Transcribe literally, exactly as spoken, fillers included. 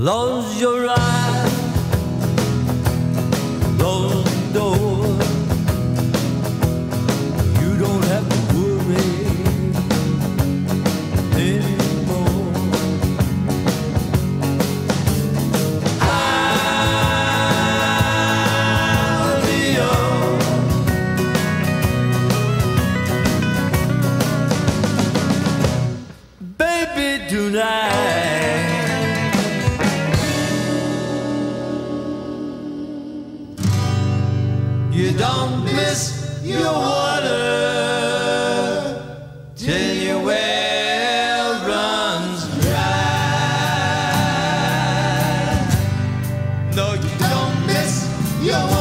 Close your eyes, close the door. You don't have to worry anymore. I'll be yours. Baby, tonight. You don't miss your water till your well runs dry. No, you don't miss your water.